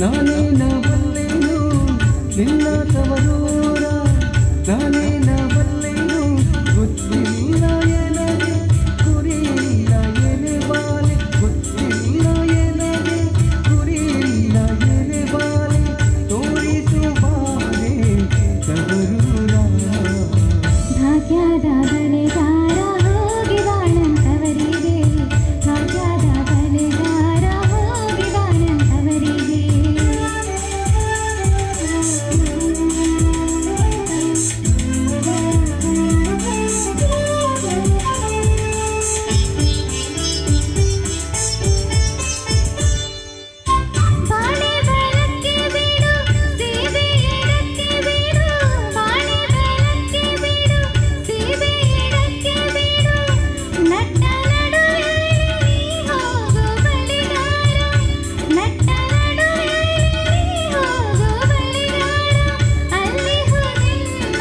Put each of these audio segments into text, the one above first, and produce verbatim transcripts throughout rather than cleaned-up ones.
ನಾನೇ ನವಲ್ಲೇನು ನಿನ್ನ ತವರೂರ ನಾನೇ ನವಲ್ಲೇನು ಗೊತ್ತಿಲ್ಲ ಎನಗೆ ಗುರಿಯಿಲ್ಲ ಎನೆ ಬಾಲೆ ಗೊತ್ತಿಲ್ಲ ಎನಗೆ ಗುರಿಯಿಲ್ಲ ಎನೆ ಬಾಲೆ ತೋರಿಸು ಬಾಲೆ ತವರೂರ ಭಾಗ್ಯದ ಬಲೆಗಾರ ಹೋಗಿ ಬಾಳಂತವರಿಗೆ ಭಾಗ್ಯದ ಬಲೆಗಾರ ಹೋಗಿ ಬಾಳಂತವರಿಗೆ ಬಾಳೆ ಬರಕ್ಕೆ ಬಿಡು ಸೇವೆ ಎಡಕ್ಕೆ ಬಿಡು ಬಾಳೆ ಬರಕ್ಕೆ ಬಿಡು ಸೇವೆ ಎಡಕ್ಕೆ ಬಿಡು ನಟ್ಟ ನಡುವೆಯಲ್ಲಿ ನೀ ಹೋಗು ಬಲಿಗಾರ ನಟ್ಟ ನಡುವೆಯಲ್ಲಿ ನೀ ಹೋಗು ಬಲಿಗಾರ ಅಲ್ಲಿ ಹೋಗಿಲ್ಲ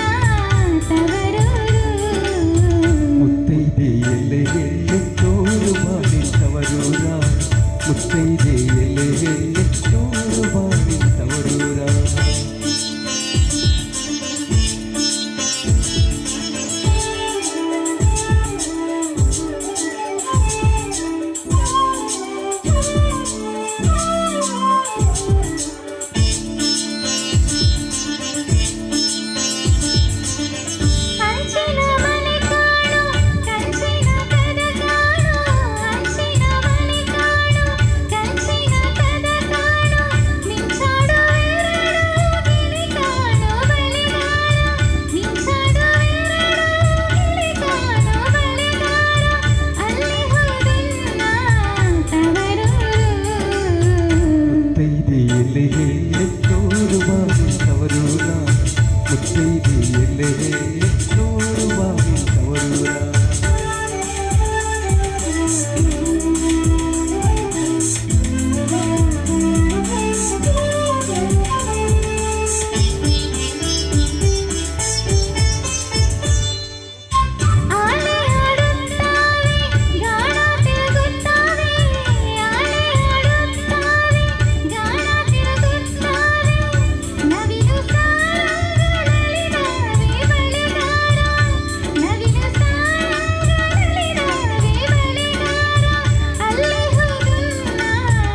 ತವರೂರು ಮುತ್ತೈದೆ ಎಲೆ ಎಲೆ ತೋರು ಬಾಲಿ ತವರೂರ ಮುತ್ತೈದೆ ಎಲೆ ಎಲೆ ತೋರು ಬಾಲಿ ತವರೂರ ಅಂಚಿನ ಮನೆ ಕಾಣು ಕಂಚಿನ ಕದ ಕಾಣು ಅಂಚಿನ ಮನೆ ಕಾಣು ಕಂಚಿನ ಕದ ಕಾಣು ಮಿಂಚಾಡು ಎರಡು ಗಿಳಿ ಕಾಣು ಬಲಿಗಾರ ಮಿಂಚಾಡು ಎರಡು ಗಿಳಿ ಕಾಣು ಬಲಿಗಾರ ಅಲ್ಲಿ ಹೋಗಿಲ್ಲ ತವರೂರು ಮುತ್ತೈದೆ ಎಲೆ ಎಲೆ ತೋರು ಬಾಲಿ ತವರೂರ ಮುತ್ತೈದೆ ಎಲೆ ಎಲೆ ತೋರು ಬಾಲಿ ತವರೂರ ಆನೆ ಆಡುತ್ತಾವೆ ಗಾಣ ತಿರುಗುತ್ತಾವೆ ಆನೆ ಆಡುತ್ತಾವೆ ಗಾಣ ತಿರುಗುತ್ತಾವೆ ನವಿಲು ಸಾರಂಗನಲ್ಲಿದಾವೆ ಬಲಿಗಾರ ನವಿಲು ಸಾರಂಗನಲ್ಲಿದಾವೆ ಬಲಿಗಾರ ಅಲ್ಲಿ ಹೋಗುಲ್ಲ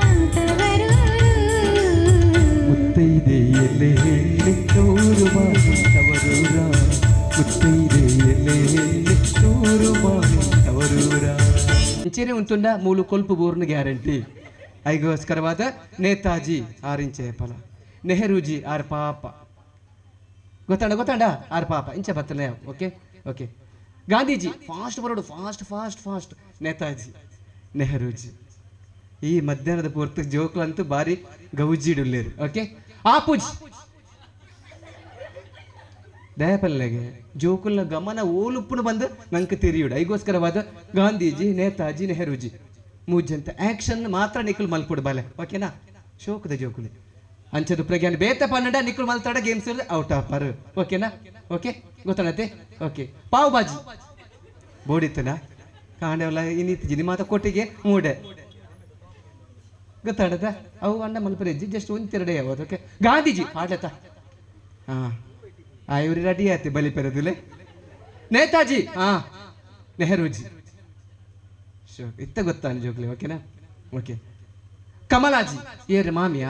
ತವರೂರು ಮುತ್ತೈದೆ ಎಲೆ ಎಲೆ ತೋರು ಬಾಲಿ ತವರೂರ ಮುತ್ತೈದೆ ಎಲೆ ಎಲೆ ತೋರು ಬಾಲಿ ತವರೂರ ಇಂಚೆನೆ ಉಂಟುಂಡ ಮೂಲು ಕೊಲ್ಪು ಬೋರ್ನ ಗ್ಯಾರಂಟಿ ಐಗೋಸ್ಕರವಾದ ನೇತಾಜಿ ಆರಿಂಚೆ ಫಲ ನೆಹರೂಜಿ ಆರ್ ಪಾಪ ಗೊತ್ತಾಂಡ ಗೊತ್ತಾಂಡ ಆರ್ ಪಾಪ ಇಂಚೆ ಬತ್ತಲೆ ಓಕೆ ಓಕೆ ಗಾಂಧೀಜಿ ಫಾಸ್ಟ್ ಬರೋಡು fast fast fast Netaji Nehruji ಈ ಮಧ್ಯಾಹ್ನದ ಪೂರ್ತಿ ಜೋಕ್ಲಂತೂ ಬಾರಿ ಗೌಜಿಡುಲ್ಲೇರು ಓಕೆ ಆಪುಜ್ ದಯಪಲ್ಲೆಗೆ ಜೋಕುಲ್ನ ಗಮನ ಓಲುಪ್ಪುನು ಬಂದು ನಂಗೆ ತಿರಿಯುಡು ಐಗೋಸ್ಕರವಾದ ಗಾಂಧೀಜಿ ನೇತಾಜಿ ನೆಹರೂಜಿ ಮೂಜಂತ ಆಕ್ಷನ್ ಮಾತ್ರ ನಿಖಲ್ ಮಲ್ಪುಡು ಬಾಲೆ ಓಕೆನಾ ಶೋಕದ ಜೋಕುಲಿ ಅಂಚದು ಪ್ರಜ್ಞಾನ ಬೇತ ಪನ್ನಡ ನಿಖಲ್ ಮಲ್ತಾಡ ಗೇಮ್ಸ್ ಔಟ್ ಆಪರ್ ಓಕೆನಾ ಓಕೆ ಗೊತ್ತಾಣತೆ ಓಕೆ ಪಾವ್ ಬಾಜಿ ಬೋಡಿತ್ತನ ಕಾಂಡವಲ್ಲ ಇನ್ನಿತ್ತು ಜಿನಿ ಮಾತ ಕೊಟ್ಟಿಗೆ ಮೂಡೆ ಗೊತ್ತಾಡದ ಅವು ಅಣ್ಣ ಮಲ್ಪರೆಜ್ಜಿ ಜಸ್ಟ್ ಒಂದೆರಡೇ ಯಾವುದು ಓಕೆ ಗಾಂಧೀಜಿ ಆಡತ ಹಾ ಆ ಇವ್ರಿ ರೆಡಿ ಆಯ್ತು ಬಲಿ ಪೆರದುಲೆ ನೇತಾಜಿ ಹಾ ನೆಹರೂಜಿ ಶೋ ಇತ್ತ ಗೊತ್ತಾನ ಜೋಗ್ಲಿ ಓಕೆನಾ ಓಕೆ ಕಮಲಾಜಿ ಏರ್ ಮಾಮಿಯಾ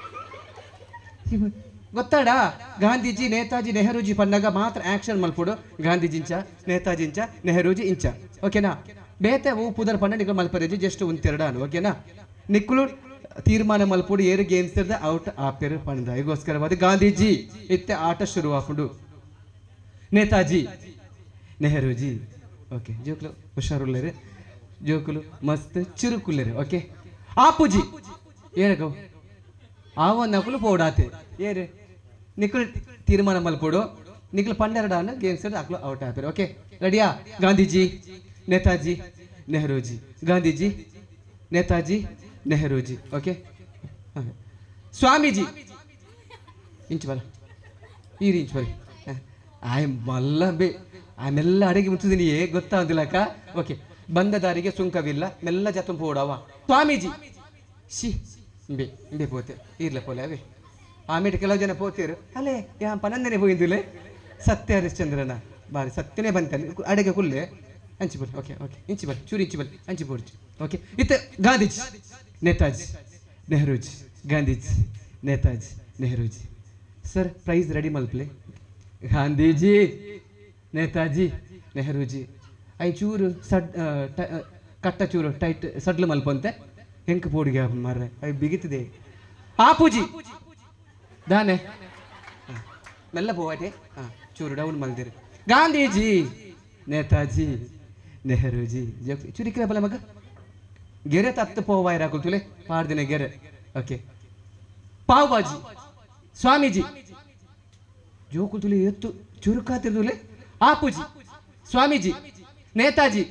ಗೊತ್ತಾಡ ಗಾಂಧೀಜಿ ನೇತಾಜಿ ನೆಹರೂಜಿ ಪನ್ನಗ ಮಾತ್ರ ಆಕ್ಷನ್ ಮಲ್ಪುಡು ಗಾಂಧೀಜಿ ಇಂಚ ನೇತಾಜಿ ಇಂಚ ನೆಹರೂಜಿ ಇಂಚ ಓಕೆನಾ ಬೇತೆ ಹೂ ಪುದರ್ ಪನ್ನ ನಿಖಲ್ ಮಲ್ಪರೆಜಿ ಜಸ್ಟ್ ಒಂದೆರಡ ಓಕೆನಾ ನಿಕ್ಕುಲು ತೀರ್ಮಾನ ಮಲ್ಪುಡು ಏರು ಗೇಮ್ಸ್ ಇರ್ದ ಔಟ್ ಆಪೇರು ಪಂದ ಈಗೋಸ್ಕರವಾದ ಗಾಂಧೀಜಿ ಇತ್ತೆ ಆಟ ಶುರು ಆಪುಂಡು ನೇತಾಜಿ ನೆಹರೂಜಿ ಓಕೆ ಜೋಕ್ಲು ಹುಷಾರುಳ್ಳೇರು ಜೋಕುಲು ಮಸ್ತ್ ಚುರುಕುಳ್ಳೇರು ಓಕೆ ಆಪುಜಿ ಏರಗೋ ಆವ ನಕುಲು ಪೋಡಾತೆ ಏರು ನಿಕ್ಕುಲು ತೀರ್ಮಾನ ಮಲ್ಪುಡು ನಿಕ್ಕಲು ಪನ್ನೆರಡಾನ ಗೇಮ್ಸ್ ಇರ್ದ ಅಕ್ಲು ಔಟ್ ಆಪೇರು ಓಕೆ ರೆಡಿಯಾ ಗಾಂಧೀಜಿ ನೇತಾಜಿ ನೆಹರೂಜಿ ಗಾಂಧೀಜಿ ನೇತಾಜಿ ನೆಹರೂಜಿ ಓಕೆ ಸ್ವಾಮೀಜಿ ಇಂಚು ಬಲ ಈ ಇಂಚು ಬರಿ ಆಯ್ ಮಲ್ಲ ಬೇ ಆಮೆಲ್ಲ ಅಡಿಗೆ ಮುಟ್ಟಿದೀನಿ ಗೊತ್ತಾಗುದಿಲ್ಲಕ್ಕ ಓಕೆ ಬಂದ ದಾರಿಗೆ ಸುಂಕವಿಲ್ಲ ಮೆಲ್ಲ ಜತಂ ಪೋಡವ ಸ್ವಾಮೀಜಿ ಶಿ ಬಿ ಬಿ ಪೋತೆ ಇರ್ಲ ಪೋಲೆ ಅವೇ ಆಮೇಲೆ ಕೆಲವು ಜನ ಪೋತೀರು ಅಲ್ಲೇ ಯಾ ಪನಂದನೆ ಹೋಗಿದ್ದಿಲ್ಲ ಸತ್ಯ ಹರಿಶ್ಚಂದ್ರನ ಬಾರಿ ಸತ್ಯನೇ ಬಂತಲ್ಲಿ ಅಡಿಗೆ ಕುಲ್ಲೆ ಹಂಚಿ ಬಲ್ಲಿ ಓಕೆ ಓಕೆ ಇಂಚಿ ಬಲ್ಲಿ ಚೂರು ಇಂಚಿ ಬಲ್ಲಿ ಹಂಚಿ ಬೋಡ್ಚಿ ಓಕೆ ಇತ್ತೆ Gandhiji Netaji Nehruji Gandhiji Netaji Nehruji sir prize ready ಮಲ್ಪ್ಲೆ ಗಾಂಧೀಜಿ ನೇತಾಜಿ ನೆಹರೂಜಿ ಐ ಚೂರು ಸಡ್ ಕಟ್ಟ ಚೂರು ಟೈಟ್ ಸಡ್ಲು ಮಲ್ಪಂತೆ ಹೆಂಕ ಪೋಡಿಗೆ ಮಾರ್ರೆ ಐ ಬಿಗಿತಿದೆ ಆಪೂಜಿ ದಾನೆ ಮೆಲ್ಲ ಪೋವಾಟೆ ಹಾಂ ಚೂರು ಡೌನ್ ಮಲ್ದಿರಿ ಗಾಂಧೀಜಿ ನೇತಾಜಿ ನೆಹರೂಜಿ ಚುರಿಕ್ರ ಬಲ ಮಗ ಗೆರೆ ತತ್ತು ಪೋವಾಯ್ ರಾಕುಲ್ತುಲೆ ಪಾಡ್ದಿನ ಗೆರೆ ಓಕೆ ಪಾವ್ ಬಾಜಿ ಸ್ವಾಮೀಜಿ ಜೋಕುಲ್ತುಲೆ ಎತ್ತು ಚುರುಕಾತಿರ್ದುಲೆ ಆಪೂಜಿ ಸ್ವಾಮೀಜಿ ನೇತಾಜಿ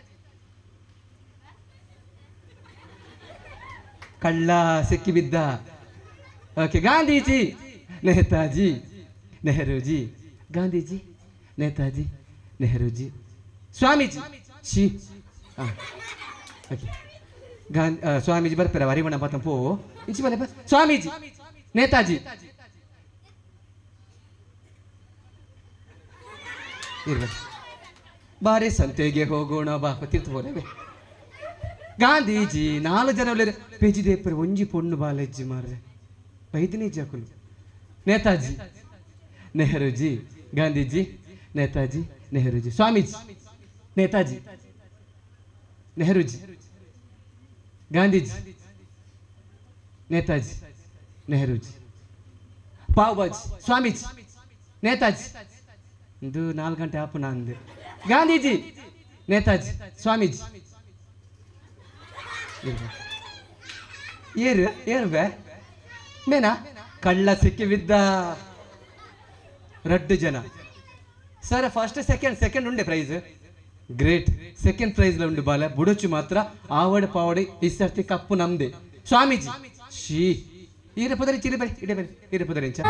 ಕಳ್ಳ ಸಿಕ್ಕಿ ಬಿದ್ದ ಓಕೆ ಗಾಂಧೀಜಿ ನೇತಾಜಿ ನೆಹರೂಜಿ ಗಾಂಧೀಜಿ ನೇತಾಜಿ ನೆಹರೂಜಿ ಸ್ವಾಮೀಜಿ ಶಿ ಹಾಂ ಓಕೆ ಗಾಂಧಿ ಸ್ವಾಮೀಜಿ ಬರ್ತಾರ ಹರಿವಣ ಪಾತ ಪೋ ಇಂಚಿ ಬಲ್ಲ ಸ್ವಾಮೀಜಿ ನೇತಾಜಿ ಇರ್ಬೇಕು ಬಾರಿ ಸಂತೆಗೆ ಹೋಗೋಣ ಬಾ ತೀರ್ಥ ಬೋಲೆ ಗಾಂಧೀಜಿ ನಾಲ್ಕು ಜನ ಒಳ್ಳೆ ಪೇಜಿ ದೇಪರ್ ಒಂಜಿ ಪೊಣ್ಣು ಬಾಲೆಜ್ಜಿ ಮಾರ್ರೆ ಬೈದಿನಿ ಜಾಕುಲು ನೇತಾಜಿ ನೆಹರೂಜಿ ಗಾಂಧೀಜಿ ನೇತಾಜಿ ನೆಹರೂಜಿ ಸ್ವಾಮೀಜಿ ನೇತಾಜಿ ನೆಹರೂಜಿ ಗಾಂಧೀಜಿ ನೇತಾಜಿ ನೆಹರೂಜಿ ಪಾವ್ ಬಾಜಿ ಸ್ವಾಮೀಜಿ ನೇತಾಜಿ ಇದು ನಾಲ್ಕು ಗಂಟೆ ಆಪು ನಂದೆ ಗಾಂಧೀಜಿ ನೇತಾಜಿ ಸ್ವಾಮೀಜಿ ಏರು ಏನು ಬೇ ಮೇನಾ ಕಳ್ಳ ಸಿಕ್ಕಿ ಬಿದ್ದ ರಡ್ಡು ಜನ ಸರ್ ಫಸ್ಟ್ ಸೆಕೆಂಡ್ ಸೆಕೆಂಡ್ ಉಂಡೆ ಪ್ರೈಸ್ ಗ್ರೇಟ್ ಸೆಕೆಂಡ್ ಪ್ರೈಸ್ ಉಂಡು ಬಾಲ ಬುಡಚು ಮಾತ್ರ ಆವಡ ಪಾವಡಿ ಈ ಸರ್ತಿ ಕಪ್ಪು ನಮ್ದೆ ಸ್ವಾಮೀಜಿ ಶೀ ಈರ ಪದರಿ ಚಿರಿ ಬರಿ ಇಡೆ ಬರಿ ಈರ ಪದರಿ ಇಂಚ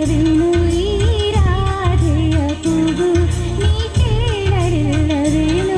ನೀ ಕೇಳಲಿಲ್ಲವೇನು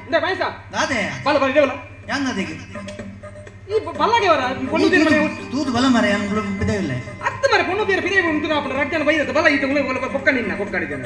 ಇಂದ ಪೈಸ ದಾದೆ ಬಲ ಬಲ ದೇವಲ ಯಾಂಗದಿಗೆ ಈ ಬಲ್ಲಗೆ ವರ ಪೊಣ್ಣು ತೀರ ಮನೆ ತೂದು ಬಲ ಮರೆ ಯಾನ್ ಗುಳು ಬಿದವಿಲ್ಲ ಅತ್ತ ಮರೆ ಪೊಣ್ಣು ತೀರ ಪಿರೇ ಉಂಟು ನಾ ಅಪ್ಪನ ರಡ್ಡನ ಬೈದ ಬಲ ಈತ ಉಳೆ ಒಲ ಕೊಕ್ಕ ನಿನ್ನ ಕೊಕ್ಕಡಿದ್ದೇನೆ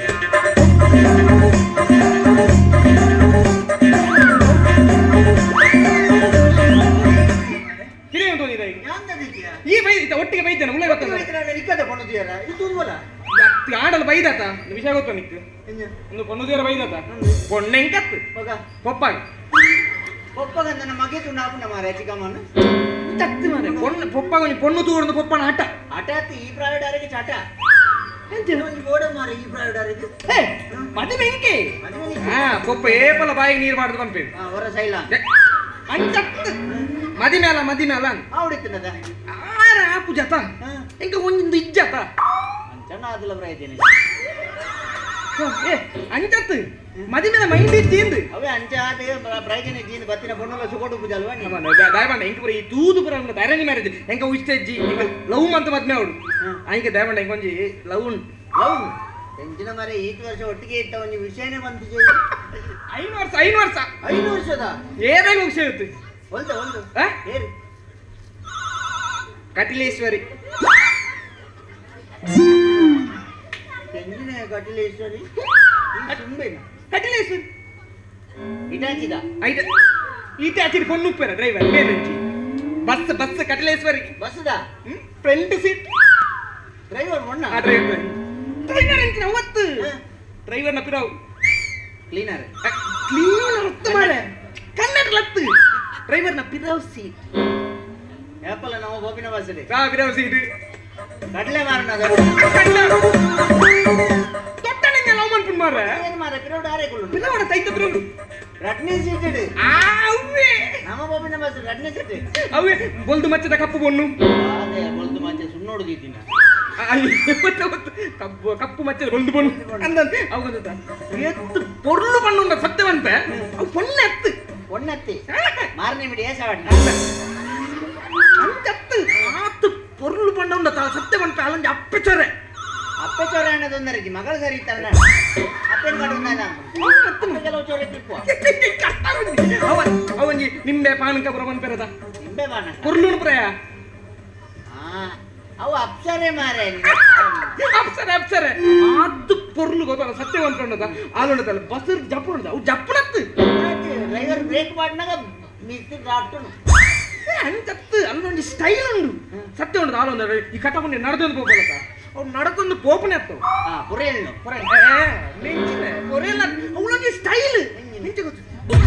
ಪಿರೇ ಉಂಟು ನೀ ಯಾಂಗದಿಗೆ ಈ ಬೈ ಒಟ್ಟಿಗೆ ಬೈತೇನೆ ಉಳೆ ಗೊತ್ತಲ್ಲ ನಿಕ್ಕದ ಪೊಣ್ಣು ತೀರ ಇದು ತೂದು ಬಲ ಆಡಲು ಬೈದಾತ ವಿಷಯ ಗೊತ್ತ ನಿಕ್ಕು ಒಂದು ಪೊಣ್ಣು ತೀರ ಬೈದಾತ ಪೊಣ್ಣೆಂಕತ್ತು ಮಗ ಪಪ್ಪಾಗ ಒಪ್ಪಗ ನನ್ನ ಮಗೆ ತುಣ್ಣಾಪುನ ಮಾರ ಚಿಕ್ಕಮ್ಮನ ಚತ್ತು ಮಾರೆ ಪೊಣ್ಣು ಪಪ್ಪಾಗ ಒಂದು ಪೊಣ್ಣು ತೂರ್ದು ಪಪ್ಪನ ಆಟ ಆಟಾತ್ ಈ ಪ್ರಾಯಡಾರಿಗೆ ಚಾಟ ಒಂದು ಗೋಡ ಮಾರ ಈ ಪ್ರಾಯಡಾರಿಗೆ ಹೇ ಮದಿ ಮೆಂಕೆ ಹಾ ಪಪ್ಪ ಏಪಲ ಬಾಯಿಗೆ ನೀರು ಮಾಡುದು ಬಂದ್ಪೇನು ಹಾ ಹೊರ ಸೈಲ ಅಂಚತ್ತು ಮದಿ ಮೇಲ ಮದಿ ಮೇಲ ಆವಡಿತ್ತನದ ಆರ ಆಪು ಜತ ಇಂಕ ಒಂದು ಇಜ್ಜತ ಅಂಚನ ಅದಲ್ಲ ಪ್ರಯತ್ನ ಏ ಅಂಚತ್ತು ಮದಿ ಮೇಲೆ ಮೈಂಡ್ ಇಜ್ಜಿಂದು ಅವೇ ಅಂಚಾದೆ ಪ್ರಯತ್ನ ಜೀನ್ ಬತ್ತಿನ ಪೊಣ್ಣುಲ ಸುಕೋಡು ಪೂಜಲ್ವಾ ನೀ ದಯಬಂಡ ಎಂಕ ಬರೀ ಈ ತೂದು ಪುರ ಧರಣಿ ಮ್ಯಾರೇಜ್ ಎಂಕ ಇಷ್ಟಜ್ಜಿ ಎಂಕ ಲವ್ ಮಂತ ಮದ್ಮೆ ಅವಡು ಆಯ್ಕೆ ದಯಬಂಡ ಎಂಕ ಒಂಜಿ ಲವ್ ಉಂಟು ಲವ್ ಎಂಚಿನ ಮರೆ ಈತ ವರ್ಷ ಒಟ್ಟಿಗೆ ಇಟ್ಟ ಒಂದು ವಿಷಯನೇ ಬಂತು ಐನು ವರ್ಷ ಐನು ವರ್ಷ ಐದು ವರ್ಷದ ಏನಾಗ ವಿಷಯ ಇತ್ತು ಒಂದು ಒಂದು ಆ? ಏರಿ ಕಟಿಲೇಶ್ವರಿ ಎಂಜಿನ ಕಟಿಲೇಶ್ವರಿ ತುಂಬೇನು ಕಟಿಲೇಶ್ವರಿ ಇಟಾಚಿದ ಐಟ ಈಟ ಹಚ್ಚಿದ ಪೊಣ್ಣು ಉಪ್ಪೇರ ಡ್ರೈವರ್ ಮೇಲಂಚಿ ಬಸ್ ಬಸ್ ಕಟಿಲೇಶ್ವರಿ ಬಸ್ದ ಫ್ರಂಟ್ ಸೀಟ್ ಡ್ರೈವರ್ ಮೊಣ್ಣ ಆ ಡ್ರೈವರ್ ಡ್ರೈವರ್ ಎಂಚಿನ ಅವತ್ತು ಡ್ರೈವರ್ನ ಪಿರಾವು ಕ್ಲೀನರ್ ಕ್ಲೀನ್ ಹೊತ್ತು ಮಾರೆ ಕನ್ನಡ ಲತ್ತು ಡ್ರೈವರ್ನ ಪಿರಾವ್ ಸೀಟ್ ಆಪಲ್ ನಾವು ಬೋಪಿನ ಬಸ್ಸಲ್ಲಿ ಆ ಪಿರಾವ್ ಸೀಟ್ ಕಡಲೆ ಮಾರನದ ತೊಟ್ಟನೆಂಗ ಲವ್ ಮಾಡ್ಕೊಂಡು ಮಾರೆ ಏನು ಮಾರ ಪಿರೋಡ್ ಆರೆ ಕೊಲ್ಲು ಪಿರಾವಣ ತೈತ ಪಿರಾವ್ ರಟ್ನೆ ಸೀಟೆಡ್ ಆವ್ವೆ ನಮ್ಮ ಬೋಪಿನ ಬಸ್ ರಟ್ನೆ ಸೀಟೆ ಅವೇ ಬೊಲ್ದು ಮಚ್ಚದ ಕಪ್ಪು ಬೊಣ್ಣು ಅದೇ ಬೊಲ್ದು ಮಾಚೆ ಸುಣ್ಣೋಡುದಿದ್ದೀನ ಕಪ್ಪು ಕಪ್ಪು ಮಚ್ಚದ ಬೊಲ್ದು ಬೊಣ್ಣು ಅಂದ ಅವಾಗ ಎತ್ತು ಪೊರ್ಲು ಬಣ್ಣುಂಡ ಸತ್ಯವಂತ ಅವು ಪೊಣ್ಣೆ ಎತ್ತು ಒಣ್ಣತ್ತಿ ಮಾರನೇ ಬಿಡಿ ಏಸವಾಡ ಅಂಚತ್ತು ಆತು ಪೊರ್ಲು ಬಣ್ಣುಂಡ ಸತ್ಯವಂತ ಅಲ್ಲಂಜಿ ಅಪ್ಪಚರೆ ಅಪ್ಪೆ ಚೋರ ಅನ್ನೋದೊಂದರಿಗೆ ಮಗಳು ಸರಿ ಇತ್ತಲ್ಲ ಅಪ್ಪನ ಕಡೆ ಕೆಲವು ಚೋರ ತಿಪ್ಪು ಅವ ಅವಂಜಿ ನಿಂಬೆ ಪಾನಕ ಬರವನ್ ಪೆರದ ನಿಂಬೆ ಬಾಣ ಪೊರ್ಲು ಪ್ರಯ ಹಾ ಅವು ಅಪ್ಸರೆ ಮಾರೆ ಅಪ್ಸರೆ ಅಪ್ಸರೆ ಆತು ಪೊರ್ಲು ಗೊತ್ತಲ್ಲ ಸತ್ಯವಂತ ಉಂಡದ ಆಲುಂಡದಲ್ಲ ಬಸರ್ ಜಪ್ಪು ಉಂಡದ ಅವು ಜಪ್ಪನತ್ತು ಡ್ರೈವರ್ ಬ್ರೇಕ್ ಮಾಡಿನಾಗ ಮಿಸ್ತಿ ಡ್ರಾಫ್ಟನು ಅಂಚತ್ತು ಅಲ್ಲೊಂದು ಸ್ಟೈಲ್ ಉಂಡು ಸತ್ಯ ಉಂಡದ ಆಲೊಂದ ಈ ಕಟ್ಟಕೊಂಡು ನಡೆದೊಂದು ಹೋಗಲಕ್ಕ ಅವ್ನು ನಡಕೊಂದು ಪೋಪನೆ ಅತ್ತು ಹಾ ಪುರೇಳ್ನು ಪುರೇಳ್ ಮೆಂಚಿನ ಪೊರೆಲ್ಲ ಅವಳೊಂದು ಸ್ಟೈಲ್ ಮೆಂಚ ಗೊತ್ತು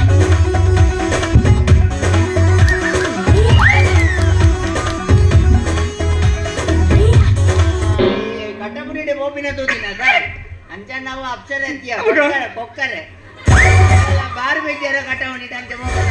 ಕಟ್ಟಪುರಿಡೆ ಬೋಪಿನ ತೋದಿನ ಅಂಚ ನಾವು ಅಪ್ಸರೆ ಅಂತೀಯ ಕೊಕ್ಕರೆ ಬಾರ್ ಬೇಕಿಯಾರ ಕಟ್ಟವಣಿ ಅಂಚ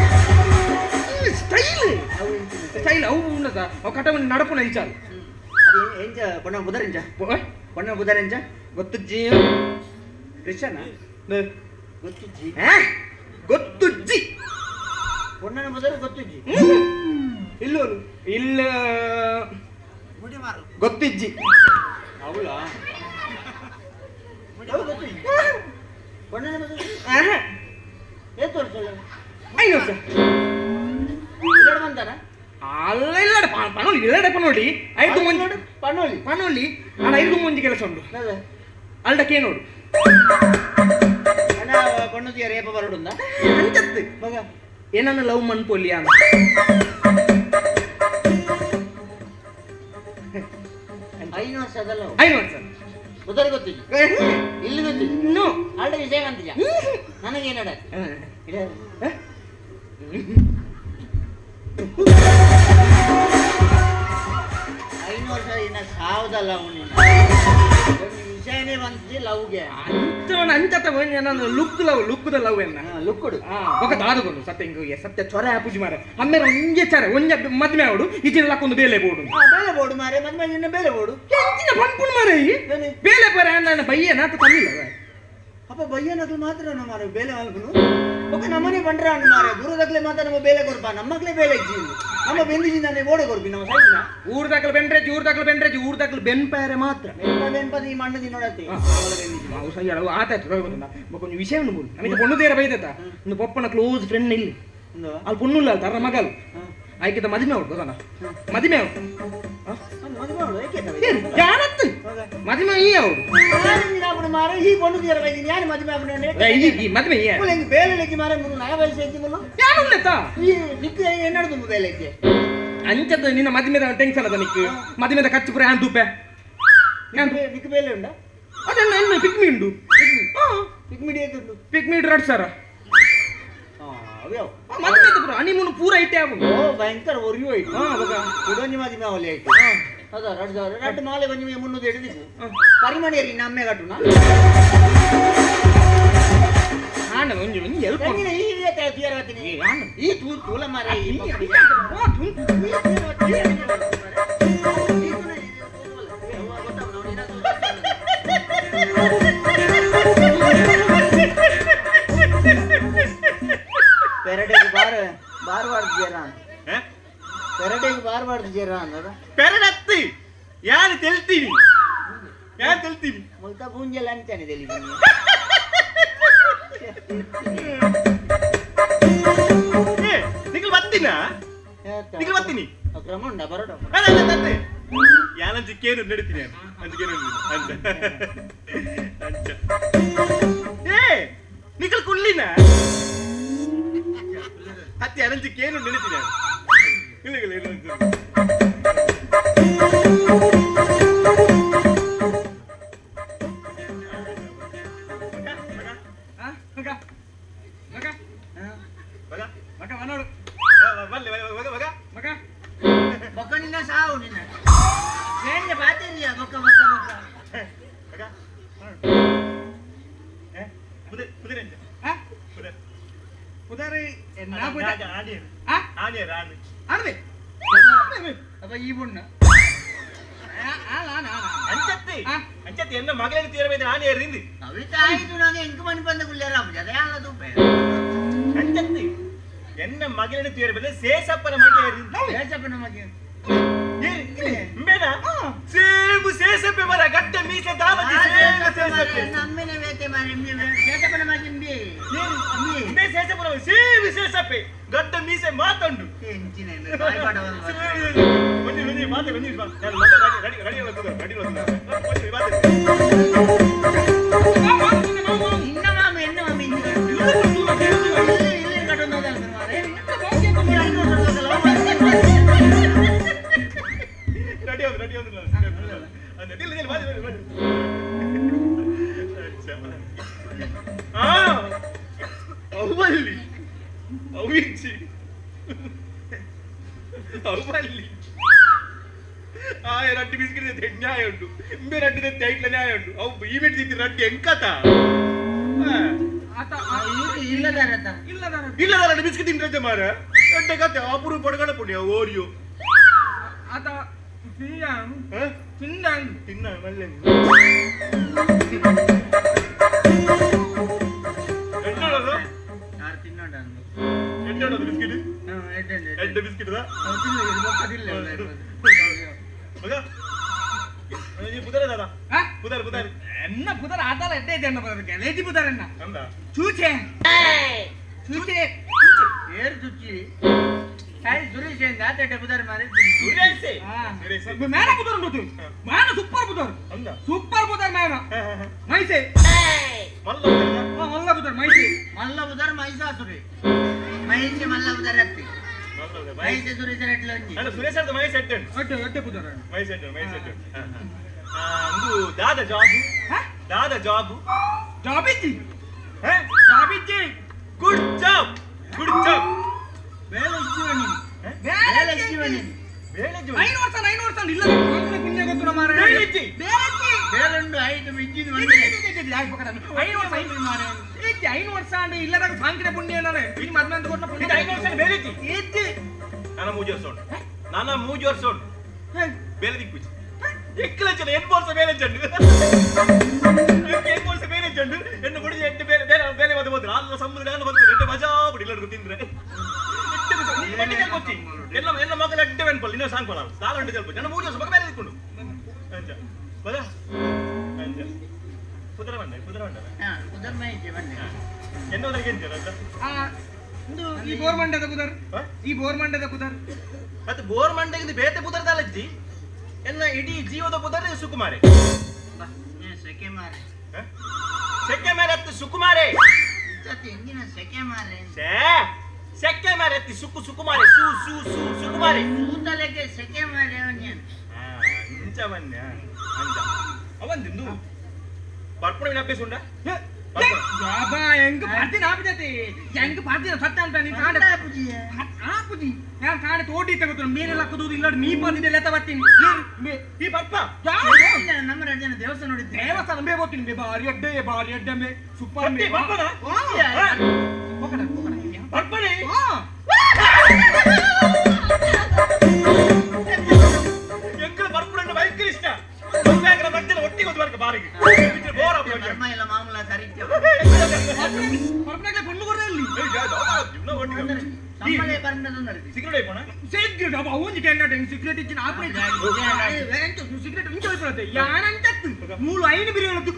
ಸ್ಟೈಲ್ ಸ್ಟೈಲ್ ಅವು ಉಂಡದ ಅವು ಕಟ್ಟಕೊಂಡು ನಡಪು ನೆಂಚಾಲು ಅದು ಎಂಚ ಪೊಣ್ಣ ಬುಧರೆಂಚ ಪೊಣ್ಣ ಬುಧರೆಂಚ ಗೊತ್ತುಜ್ಜಿ ರಿಷನ ಗೊತ್ತುಜ್ಜಿ ಗೊತ್ತುಜ್ಜಿ ಪೊಣ್ಣನ ಬುಧರ ಗೊತ್ತುಜ್ಜಿ ಇಲ್ಲೋರು ಇಲ್ಲ ಗೊತ್ತಿಜ್ಜಿ ಅವಳ ಪೊಣ್ಣನ ಬುಧರ ಏತ್ ವರ್ಷ ಐದು ವರ್ಷ ಇಲ್ಲಡ ಬಂತಾರ ಅಲ್ಲ ಇಲ್ಲ ಪನೋಲಿ ಇಲ್ಲ ಪನೋಲಿ ಐದು ಮುಂಜಿ ಪನೋಲಿ ಪನೋಲಿ ಅಣ್ಣ ಐದು ಮುಂಜಿ ಕೆಲಸ ಉಂಡು ಅಲ್ಡಕ್ಕೆ ನೋಡು ಅಣ್ಣ ಪಣ್ಣುದಿಯ ರೇಪ ಬರಡುಂದ ಅಂಚತ್ತು ಮಗ ಏನನ್ನ ಲವ್ ಮನ್ಪೊಲ್ಲಿ ಅಂತ ಐದು ವರ್ಷ ಅದಲ್ಲ ಐದು ವರ್ಷ ಬುಧರ್ ಗೊತ್ತಿಲ್ಲ ಇಲ್ಲಿ ಗೊತ್ತಿಲ್ಲ ಇನ್ನೂ ಆಲ್ಡ ವಿಷಯ ಅಂತೀಯ ನನಗೇನಡ ಐದು ವರ್ಷ ಇನ್ನ ಸಾವುದಲ್ಲ ಅವನಿನ ವಿಷಯನೇ ಬಂದಿದ್ದಿ ಲವ್ಗೆ ಅಂಚವನ ಅಂಚತ ನಾನು ಲುಕ್ ಲವ್ ಲುಕ್ದ ಲವ್ ಎನ್ನ ಲುಕ್ಕುಡು ఒక దాదుకొను సత్య ఇంకో సత్య చొర పూజి మారే అమ్మే ಒಂಜೆ ಚರೆ ಒಂಜ ಮದ್ಮೆ ಅವಡು ಇಜಿನ ಲಕ್ಕೊಂದು ಬೇಲೆ ಬೋಡು ಆ ಬೇಲೆ ಬೋಡು ಮಾರೆ ಮದ್ಮೆ ನಿನ್ನ ಬೇಲೆ ಬೋಡು ಎಂಚಿನ ಪಂಪುನ ಮಾರೆ ಬೇಲೆ ಪರ ನನ್ನ ಬಯ್ಯ ನಾತ ತಮಿಲ್ಲ ಅಪ್ಪ ಬಯ್ಯನದು ಮಾತ್ರ ಮಾರೆ ಬೇಲೆ ಮಲ್ಪನು ಓಕೆ ನಮ್ಮನೆ ಬಂಡ್ರ ಅಣ್ಣ ಮಾರೆ ದೂರದಾಗಲೇ ಮಾತ್ರ ನಮ್ಮ ಬೇಲೆ ಕೊಡ್ಪ ನಮ್ಮಗ್ಲೇ ಬೇಲೆ ಇಜ್ಜಿ ನಮ್ಮ ಬೆಂದಿಜಿಂದ ನೀವು ಓಡೆ ಕೊಡ್ಬಿ ನಮ್ಮ ಸೈಡ್ನ ಊರ್ದಾಗಲು ಬೆಂಡ್ರೆಜಿ ಊರ್ದಾಗಲು ಬೆಂಡ್ರೆಜಿ ಊರ್ದಾಗಲು ಬೆನ್ಪಾರೆ ಮಾತ್ರ ಬೆಂಪ ಬೆಂಪದ ಈ ಮಣ್ಣದಿ ನೋಡತ್ತೆ ನಾವು ಸಹ ಹೇಳುವ ಆತಾಯ್ತು ಗೊತ್ತುಂಟಾ ಕೊಂಚ ವಿಷಯ ಉಂಟು ಮೂರು ನಮಗೆ ಪೊಣ್ಣು ತೀರ ಬೈದತ್ತ ಒಂದು ಪಪ್ಪನ ಕ್ಲೋಸ್ ಫ್ರೆಂಡ್ ಇಲ್ಲಿ ಅಲ್ಲಿ ಪೊಣ್ಣು ಇಲ್ಲ ತರ ಮಗಲು ಆಯ್ಕೆ ಮದುವೆ ಉಂಟು ಗೊತ್ತಾನ ಮದುವೆ ಉಂಟು ಯಾರತ್ತು ಮದುವೆ ಈ ಅವರು ಮಾರೆ ಈ ಪೊಣ್ಣು ತೀರ ಬೈದಿನಿ ಯಾರು ಮದುವೆ ಆಗ್ಬಿಟ್ಟೆ ಈ ಮದುವೆ ಬೇಲೆ ಲೆಕ್ಕಿ ಮಾರೆ ಮುನ್ನು ನಯ ವಯಸ್ಸು ಐತಿ ಮುನ್ನು ಯಾರು ಉಳ್ಳತ್ತ ಈ ನಿಕ್ಕ ಎನ್ನಡ್ದು ಬೇಲೆ ಐತಿ ಅಂಚದ್ದು ನಿನ್ನ ಮದುವೆ ಟೆನ್ಷನ್ ಅದ ನಿಕ್ಕು ಮದುವೆ ಖರ್ಚು ಪುರ ಹ್ಯಾಂಡ್ ತೂಪೆ ನಿಕ್ಕ ಬೇಲೆ ಉಂಡ ಅದೆಲ್ಲ ಎಣ್ಣೆ ಪಿಕ್ಮಿ ಉಂಟು ಪಿಕ್ ಮಿಡಿ ಐತುಂಡು ಪಿಕ್ಮಿ ಎರಡು ಸಾವಿರ ಅವ್ಯಾವ ಮದುವೆ ಪುರ ಹನಿಮೂನ್ ಪೂರ ಐಟೆ ಆಗು ಓ ಭಯಂಕರ ಒರಿಯು ಐತಿ ಹಾ ಅವಾಗ ಉಡೋಂಜಿ ಮದುವೆ ಅವಲಿ ಐತಿ ಅದ ಎರಡು ಸಾವಿರ ಎರಡು ಮಾಲೆ ಕೊಂಚ ಮುನ್ನೂರು ಹಿಡಿದಿತ್ತು ಪರಿಮಣಿಯರಿ ನಮ್ಮೆ ಕಟ್ಟುನ ಆಂಡ ಒಂಜಿ ಒಂಜಿ ಎಲ್ಪ ತಂಗಿನ ಈ ರೀತಿ ತೀರವತ್ತೀನಿ ಈ ತೂ ತೂಲ ಮಾರೆ ಈ ಪೆರಡೆಗೆ ಬಾರ ಬಾರಬಾರ್ದು ಜೀರ ಪೆರಡೆಗೆ ಬಾರಬಾರ್ದು ಜೀರ ಅನ್ನೋದು ಪೆರಡತ್ತಿ ಯಾರು ತೆಲ್ತೀನಿ ಯಾರು ತೆಲ್ತೀನಿ ಮುಲ್ತ ಬೂಂಜೆಲ್ಲ ಅಂತಾನೆ ತೆಲಿ ನಿಖಿಲ್ ಬತ್ತಿನ ನಿಖಿಲ್ ಬತ್ತೀನಿ ಕ್ರಮ ಉಂಡ ಬರೋಡ ಯಾನಂಚಿ ಕೇನು ನಡೀತೀನಿ ಅಂಚಕೇನು ಅಂತ ಅಂಚ ಏ ನಿಖಿಲ್ ಕುಳ್ಳಿನ ಹತ್ತಿ ಅನಂಚಿ ಕೇನು ನಡೀತೀನಿ ಇಲ್ಲ ಇಲ್ಲ ಇಲ್ಲ ಬೊಕ್ಕನಿಂದ ಸಾವು ನಿನ್ನ ಏನ್ ಬಾತಿರಿಯಾ ಬೊಕ್ಕ ಬೊಕ್ಕ ಬೊಕ್ಕ ಅಪ್ಪ ಈ ಬುಣ್ಣ ಅಂಚತ್ತಿ ಎನ್ನ ಮಗಳನ್ನು ತೀರಬೇಕು ನಾನು ಏರಿಂದು ಅವಿತಾಯಿತು ನನಗೆ ಎಂಕು ಮನೆ ಬಂದ ಗುಳ್ಳೆರ ಜದಯಾಲದು ಅಂಚತ್ತಿ ಎನ್ನ ಮಗಳನ್ನು ತೀರಬೇಕು ಸೇಸಪ್ಪನ ಮಗೆ ಏರಿಂದು ಶೇಷಪ್ಪನ ಮಗೆ ಬೇಡ ಸೇಮು ಸೇಸಪ್ಪೆ ಮರ ಗಡ್ಡ ಮೀಸೆ ದಾವತಿ ಸೇಸಪ್ಪೆ ನಮ್ಮನೆ ವೇತೆ ಮಾರೆ ಶೇಷಪ್ಪನ ಮಗೆ ಇಂಬಿ ಇಂಬೆ ಸೇಸಪ್ಪನ ಸೇಮು ಸೇಸಪ್ಪೆ ಗಡ್ಡ ಮೀಸೆ ಮಾತಂಡು ಎಂಚಿನ ಬಾಯಿ ಪಾಡವಲ್ಲ ಬನ್ನಿ ಬನ್ನಿ ಮಾತೆ ಬನ್ನಿ ಬಾ ನಾನು ಮಗ ಗಾಡಿ ಗಾಡಿ ಗಾಡಿ ಹೋಗ್ತದೆ ಗಾಡಿ ಹೋಗ್ತದೆ ಬನ್ನಿ ಮಾತೆ ಇನ್ನ ಮಾಮ ಎನ್ನ ಮಾಮ ಇಲ್ಲಿ ಇಲ್ಲಿ ಕಟ್ಟೋದಲ್ಲ ಮಾರೆ ರೆಡಿ ಹೋಗ್ತದೆ ರೆಡಿ ಹೋಗ್ತದೆ ಅಂದ್ರೆ ಇಲ್ಲ ಇಲ್ಲ ಮಾತೆ ಬನ್ನಿ ಆ ಅವಲ್ಲಿ ಅವಿಂಚಿ ಅವಲ್ಲಿ ಆ ರಡ್ಡಿ ಬಿಸ್ಕಿಟ್ ನ್ಯಾಯ ಉಂಟು ಇಂಬೆ ರಡ್ಡಿ ಐಟ್ಲ ನ್ಯಾಯ ಉಂಟು ಅವು ಈ ಮೆಟ್ಟಿ ತಿಂತಿ ರಡ್ಡಿ ಎಂಕತ ಇಲ್ಲದಾರತ ಇಲ್ಲದ ರಡ್ಡಿ ಬಿಸ್ಕಿಟ್ ತಿಂದ್ರೆ ಮಾರ ರಡ್ಡ ಕತೆ ಅಪುರು ಪಡಗಡ ಪುಣ್ಯ ಓರಿಯೋ ಆತ ತಿನ್ನ ತಿನ್ನ ತಿನ್ನ ಮಲ್ಲೆ ಎಂಟೋಳದು ಯಾರು ತಿನ್ನೋಣ ಎಂಟೋಳದು ಬಿಸ್ಕಿಟ್ ಎಡ್ಡೆ ಎಂಟ ಬಿಸ್ಕಿಟ್ ತಿನ್ನ ಮಗ ನೀ ಪುದರ ದಾದ ಪುದರ ಪುದರ ಎನ್ನ ಪುದರ್ ಆತಲ್ಲ ಎಡ್ಡೆ ಇದೆ ಅನ್ನ ಪುದರ್ಗೆ ಲೇಜಿ ಪುದರ್ ಎನ್ನ ಅಂದ ಚೂಚೆ ಚೂಚೆ ಏರ್ ಚುಚ್ಚಿ ಸಾಯಿ ಸುರೇಶ್ ಏನ್ ದಾತ ಎಡ್ಡೆ ಬುದಾರ ಮಾರೆ ಸುರೇಶೆ ಸುರೇಶೆ ಮೇನ ಪುದರ್ ಉಂಟು ಮೇನ ಸೂಪರ್ ಪುದರ್ ಅಂದ ಸೂಪರ್ ಪುದರ್ ಮೇನ ಮೈಸೆ ಮಲ್ಲ ಪುದರ ಮಲ್ಲ ಪುದರ್ ಮೈಸೆ ಮಲ್ಲ ಬುದಾರ ಮೈಸಾಸುರಿ ಮೈಸೆ ಮಲ್ಲ ಬುದಾರ ಅತ್ತಿ ಮೈಸೆ ಸುರೇಶ್ ಎಟ್ಲ ಒಂಜಿ ಅಲ್ಲ ಸುರೇಶ್ ಅಂತ ಮೈ ಸೆಟ್ ಒಟ್ಟೆ ಒಟ್ಟೆ ಪುದರ್ ಮೈ ಸೆಟ್ ಮೈ ಸೆಟ್ ಅಂದು ದಾದ ಜಾಬ್ ದಾದ ಜಾಬ್ ಜಾಬಿಜ್ಜಿ ಹೇ ಜಾಬಿಜ್ಜಿ ಗುಡ್ ಜಾಬ್ ಗುಡ್ ಜಾಬ್ ಬೇಳೆ ಇಚ್ಚಿವನಿ ಬೇಳೆ ಬೇಳೆ ಇಚ್ಚಿವನಿ ಬೇಳೆ ಜೋ ಐದು ವರ್ಷ ಐದು ವರ್ಷ ಇಲ್ಲ ಕಾಂಗ್ರೆಸ್ ಪುಣ್ಯ ಗೊತ್ತು ನಮ್ಮ ಬೇಳೆ ಇಚ್ಚಿ ಬೇಳುಂಡು ಐದು ಮಿಂಚಿನ ಐದು ವರ್ಷ ಐದು ಮಾರೆ ಐದು ವರ್ಷ ಅಂಡ್ ಇಲ್ಲದಾಗ ಕಾಂಗ್ರೆಸ್ ಪುಣ್ಯ ಏನಾರೆ ಈ ಮದ್ವೆ ಅಂತ ಕೊಟ್ಟ ಪುಣ್ಯ ಐದು ವರ್ಷ ಬೇಳೆ ಇಚ್ಚಿ ಇಚ್ಚಿ ನಾನ ಮೂಜಿ ವರ್ಷ ಉಂಟು ನಾನ ಮೂಜಿ ವರ್ಷ ಉಂಟು ಬೇಳೆ ದಿಕ್ಕು ಎಕ್ಕಲ ಜನ ಎಂಟು ವರ್ಷ ಬೇಳೆ ಚಂಡು ಎಂಟು ವರ್ಷ ಬೇಳೆ ಇಚ್ಚಂಡು ಎಣ್ಣೆ ಬಡಿದು ಎಟ್ಟೆ ಬೇರೆ ಬೇರೆ ಬೇರೆ ಮದ್ದು ಬಂದ್ರೆ ಅಲ್ಲ ಸಮುದ್ರ ಎಲ್ಲ ಬಂದ್ರೆ ಎಟ್ಟೆ ಮಜಾ ಬಿಡಿ ಎಲ್ಲರಿಗೂ ತಿಂದ್ರೆ ಗೊತ್ತಿ ಎಲ್ಲ ಎಲ್ಲ ಮಕ್ಕಳು ಎಡ್ಡೆ ಬೆನ್ಪಲ್ ಇನ್ನೂ ಸಾಂಗ್ ಪಡಲ್ಲ ಸಾಲ ಉಂಟು ಸ್ವಲ್ಪ ಜನ ಮೂರು ದಿವಸ ಬೇರೆ ಇಟ್ಕೊಂಡು ಅಂಚ ಬದ ಅಂಚ ಕುದುರ ಬಂಡ ಕುದುರ ಬಂಡ ಕುದುರೆ ಮೇಯ್ಕೆ ಬನ್ನಿ ಎನ್ನೋದ್ರಿಗೆ ಎಂತ ಅಂತ ಈ ಬೋರ್ ಮಂಡದ ಕುದರ್ ಈ ಬೋರ್ ಮಂಡದ ಕುದರ್ ಮತ್ತೆ ಬೋರ್ ಮಂಡೆಗಿಂದ ಬೇತೆ ಪುದರ್ದಲ್ಲಜ್ಜಿ ಎನ್ನ ಇಡೀ ಜೀವದ ಪುದರ್ ಸುಕುಮಾರೆ ಸೆಕೆ ಮಾರೆ ಸೆಕೆ ಮೇಲೆ ಹತ್ತು ಸುಕುಮಾರೆ ಎಂದಿನ ಸೆಕೆ ಮಾರೆ ಸೇ ಸೆಕೆ ಮೇಲೆ ಹತ್ತಿ ಸುಕ್ಕು ಸುಕುಮಾರೆ ಸು ಸು ಸು ಸುಕುಮಾರೆ ಕೂತಲೆಗೆ ಸೆಕೆ ಮಾರೆ ಅವನ್ಯನ್ ಅಂಚ ಬನ್ಯ ಅಂಚ ಅವಂದಿಂದು ಪರ್ಪುಣ ಅಭ್ಯಾಸ ಉಂಡ ಬಾಬಾ ಹೆಂಗ್ ಪಾರ್ಟಿ ನಾಪಿದತಿ ಹೆಂಗ್ ಪಾರ್ಟಿ ಸತ್ತಾನ್ ನೀ ಕಾಂಡ ಆಪುಜಿ ಯಾನ್ ಕಾಂಡ ತೋಟಿ ತಗೋತು ಮೇಲೆಲ್ಲ ಕುದುದು ಇಲ್ಲ ನೀ ಬಂದಿದೆ ಲೆತ್ತ ಬರ್ತೀನಿ ಈ ಪರ್ಪ ನಮ್ಮ ರಾಜ್ಯನ ದೇವಸ್ಥಾನ ನೋಡಿದ್ದೆ ದೇವಸ್ಥಾನ ಬೇ ಹೋಗ್ತೀನಿ ಬೇ ಬಾರಿ ಅಡ್ಡೆ ಬಾರಿ ಅಡ್ಡೆ ಮೇ ಸೂಪರ್ ಮೇ ಪರ್ಪನ ಪಕಡ ಪಕಡ ಪರ್ಪನೆ ಎಂಕಲ ಪರ್ಪುಣ ಭಯಂಕರ ಇಷ್ಟ ಭಯಂಕರ ಮಧ್ಯೆ ಒಟ್ಟಿಗೆ ಹೋದ ಬರ್ಕ ಬಾರಿಗೆ ಬೋರ್ ಧರ್ಮ ಎಲ್ಲ ಮಾಮೂಲ ಕರೀತೇವೆ ಪರ್ಪನಕ್ಕೆ ಪೊಣ್ಣು ಕೊಡ್ರೆ ಅಲ್ಲಿ ನಮ್ಮನೆ ಬರ್ನದೊಂದು ಸಿಗರೇಟ್ ಪೋಣ ಸಿಗರೇಟ್ ಅಬ್ಬ ಅವೊಂದು ಕ್ಯಾಂಡಿಡೇಟ್ ಹೆಂಗ್ ಸಿಗರೇಟ್ ಇಚ್ಚಿನ ಆಪರೇಟ್ ಸಿಗರೇಟ್ ಇಂಚ ಹೋಯ್ತು ಯಾನಂತತ್ತು ಮೂಲು ಐನು ಬಿರಿ ಹೇಳದ್ದು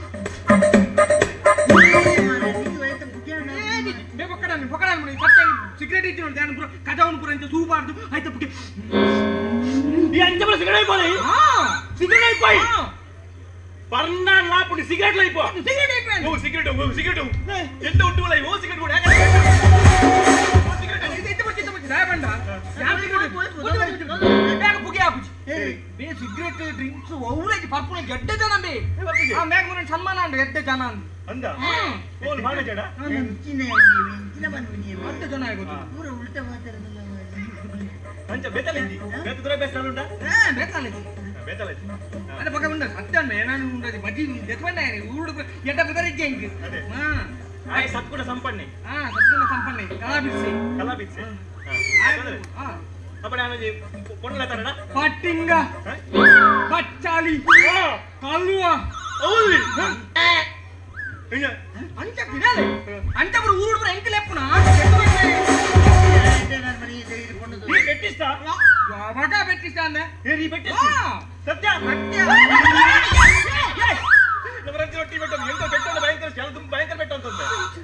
ಬೇ ಪಕ್ಕಡ ಪಕ್ಕಡ ಮಾಡಿ ಸತ್ಯ ಸಿಗರೇಟ್ ಇಚ್ಚಿ ನೋಡಿ ಧ್ಯಾನ ಪುರ ಕಥವನ್ನು ಪುರ ಇಂಚ ಸೂಪಾರ್ದು ಆಯ್ತು ಪುಕ್ಕೆ ಈ ಅಂಚ ಬರ ಸಿಗರೇಟ್ ಪೋಣ ಹಾ ಸಿಗರೇಟ್ ಪೋಯ್ ಪರ್ನ ಲಾಪುಡಿ ಸಿಗರೇಟ್ ಲೈಪೋ ಸಿಗರೇಟ್ ಐಪನ್ ಓ ಸಿಗರೇಟ್ ಓ ಸಿಗರೇಟ್ ಎಂತ ಉಂಟು ಲೈ ಓ ಸಿಗರೇಟ್ ಓ ಸಿಗರೇಟ್ ಇದು ಇದು ಬಚ್ಚಿ ಬಚ್ಚಿ ದಯ ಬಂಡ ಯಾ ಸಿಗರೇಟ್ ಬ್ಯಾಗ ಪುಗೆ ಆಪುಜಿ ಬೇ ಸಿಗರೇಟ್ ಡ್ರಿಂಕ್ಸ್ ಔರೇಜ್ ಪರ್ಪುನ ಗೆಡ್ಡೆ ಜನ ಬೇ ಆ ಮ್ಯಾಗ ಮುರ ಸನ್ಮಾನ ಅಂಡ ಗೆಡ್ಡೆ ಜನ ಅಂದ ಓಲ್ ಬಾಣ ಜಡ ಹೆಂಚಿನ ನೀವು ಹೆಂಚಿನ ಬಂದ್ವಿ ನೀವು ಗೆಡ್ಡೆ ಜನ ಆಗೋದು ಪೂರ ಉಲ್ಟಾ ಮಾತಾಡೋದಿಲ್ಲ ಅಂಚ ಬೆತ್ತಲಿಂದಿ ಬೆತ್ತ ದುರ ಬೆಸ್ತ ಉಂಟಾ ಹಾ ಬೇಕಲ್ಲ ಬೆತ್ತಲೈತಿ ಅಲ್ಲ ಪಕ್ಕ ಉಂಡ ಸತ್ಯ ಮೇನಾನು ಉಂಡದಿ ಬಜಿ ದೆತ್ವಣ್ಣ ಊರು ಎಡ್ಡ ಬದರಿಜ್ಜೆ ಹಿಂಗೆ ಅದೇ ಹಾ ಆಯ್ ಸತ್ಗುಣ ಸಂಪನ್ನೆ ಹಾ ಸತ್ಗುಣ ಸಂಪನ್ನೆ ಕಲಾ ಬಿಡ್ಸಿ ಕಲಾ ಬಿಚ್ಚೆ ಹಾ ಅಪ್ಪಡೆ ಆಮೇಲೆ ಪೊಣ್ಣಲ ತರಣ ಪಟ್ಟಿಂಗ ಬಚ್ಚಾಲಿ ಕಲ್ವ ಹೌದು ಅಂಚ ತಿನ್ನಲೆ ಅಂಚ ಬರು ಊರು ಬರ ಎಂಕ ಲೆಪ್ಪುನ ನನ್ನ ಮನೆಗೆ ತೆಗೆದುಕೊಂಡು ನೀ ಬೆಟ್ಟಿಸ್ತ ಮಗ ಬೆಟ್ಟಿಸ್ತ ಅಂದೆ ಏ ನೀ ಬೆಟ್ಟಿಸ್ತ ಸತ್ಯ ಸತ್ಯ ನಮ್ಮ ರಜ್ಜಿ ಒಟ್ಟಿ ಬೆಟ್ಟ ಎಂತ ಬೆಟ್ಟನ ಭಯಂಕರ ಕೆಲ ತುಂಬ ಭಯಂಕರ ಬೆಟ್ಟ ಅಂತಂದೆ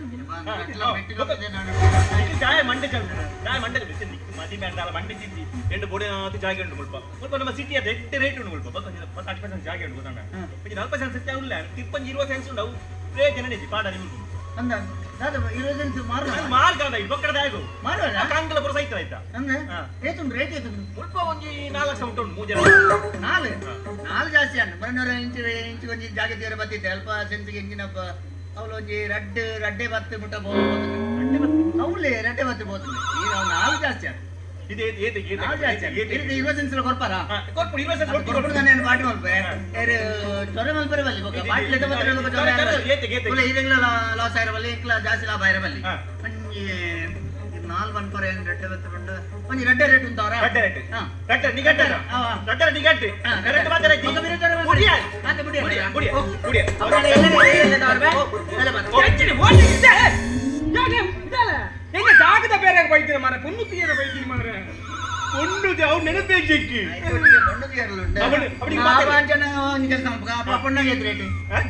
ಇದು ಜಾಯ ಮಂಡೆ ಚಂದ ಜಾಯ ಮಂಡೆ ಬಿಸಿ ಮದಿ ಬೇಂಡಾಲ ಮಂಡೆ ತಿಂದಿ ಎಂಟು ಬೋಡೆ ನಾತಿ ಜಾಗ ಉಂಟು ಮುಲ್ಪ ಮುಲ್ಪ ನಮ್ಮ ಸಿಟಿ ಅದ ಎಟ್ಟು ರೇಟ್ ಉಂಟು ಮುಲ್ಪ ಬಸ್ ಅಷ್ಟು ಪರ್ಸೆಂಟ್ ಜಾಗ ಉಂಟು ಗೊತ್ತಾಗ ಇದು ನಾಲ್ಕು ಪರ್ಸೆಂಟ್ ಸತ್ಯ ಉಲ್ಲ ತಿಪ್ಪಂಜಿ ಇರುವ ಸೆನ್ಸ್ ಉಂಟು ಪ್ರೇ ಜನ ನಿಜಿ ಪಾಡ ನಿಮ್ಗೆ ಅಂದ ದಾದ ಇರೋದಂತ ಮಾರು ಮಾರ್ಗ ಅದ ಇದು ಬಕ್ಕಡದ ಆಗು ಮಾಡುವಲ್ಲ ಕಾಂಗಲ ಪುರ ಸಹಿತ ಆಯ್ತಾ ಅಂದ್ರೆ ಏತುಂಡು ರೇಟ್ ಏತುಂಡು ಮುಲ್ಪ ಒಂಜಿ ನಾಲ್ಕು ಲಕ್ಷ ಉಂಟು ಮೂಜೆ ನಾಲ್ ನಾಲ್ ಜಾಸ್ತಿ ಅಣ್ಣ ಬನ್ನೂರ ಇಂಚು ಇಂಚು ಒಂಜಿ ಜಾಗ ತೀರ ಬತ್ತಿತ್ತೆ ಅಲ್ಪ ಸೆನ್ಸಿಗೆ ಎಂಜಿನಪ್ಪ ಅವಳು ಒಂಜಿ ರಡ್ಡ್ ರಡ್ಡೆ ಬತ್ತು ಮುಟ್ಟ ಬೋತು ಅವಳೆ ರಡ್ಡೆ ಬತ್ತು ಬೋತು ಈಗ ಅವ್ನು ನಾಲ್ ಜಾಸ್ತಿ ಅಣ್ಣ ಇದು ಏತ್ ಏತ್ ಏತ್ ನಾಲ್ ಜಾಸ್ತಿ ಇದು ಇರುವ ಸೆನ್ಸಿಲ ಕೊಡ್ಪಾರ ಕೊಟ್ಟು ಇರುವ ಸೆನ್ಸ್ ಕೊಟ್ಟು ಕೊಟ್ಟು ನಾನು ಬಾಟಿ ಮಲ್ಪೆ ಏರು ಚೊರೆ ಮಲ್ಪರೆ ಬಲ್ಲಿ ಬೊಕ್ಕ ಬಾಟ್ಲಿ ಎತ್ತ ಬತ್ತರೆ ಬೊಕ್ಕ ಚೊರೆ ಏತ್ ಏತ್ ಕುಲ ಇದೆಲ್ಲ ಲಾಸ್ ಆಯ್ರ ಬಲ್ಲಿ ಇಕ್ಲ ಜಾಸ್ತಿ ಲಾಭ ಆಯ್ರ ಬಲ್ಲಿ ಒಂಜಿ ನಾಲ್ ಮನ್ಪರೆ ರಡ್ಡೆ ಬತ್ತು ಬಂದು ಒಂಜಿ ರಡ್ಡೆ ರೇಟ್ ಉಂಟವರ ರಡ್ಡೆ ರೇಟ್ ಹಾ ರಡ್ಡೆ ನಿಗಟ್ಟ ರಡ್ಡೆ ನಿಗಟ್ಟ ರಡ್ಡೆ ಮಾತಾರೆ ಮಗ ಬಿರಿತರ ಬುಡಿಯ ಆತ ಬುಡಿಯ ಬುಡಿಯ ಬುಡಿಯ ಅವನ ಎಲ್ಲ ಎಲ್ಲ ದವರ್ಬೆ ಎಲ್ಲ ಬತ್ತು ಹೆಚ್ಚಿನ ಓಡಿ ಇದೆ ಯಾಕೆ ಇದಲ್ಲ ಹೆಂಗ ಜಾಗದ ಬೇರೆ ಬೈತಿನ ಮಾರ ಪೊನ್ನು ತೀರ ಬೈತಿನ ಮಾರ ಪೊಣ್ಣು ಅವ್ರು ನೆನಪೇ ಜೆಕ್ಕಿ ಐಟೋಟಿಗೆ ಬಣ್ಣದ ಯಾರಲ್ಲುಂಟು ಅವಳು ಅವಳಿಗೆ ಆ ವಾಂಚನ ಒಂದು ಕೆಲಸ ನಮ್ಮ ಪೊಣ್ಣಗೆ ಎತ್ತು ರೇಟ್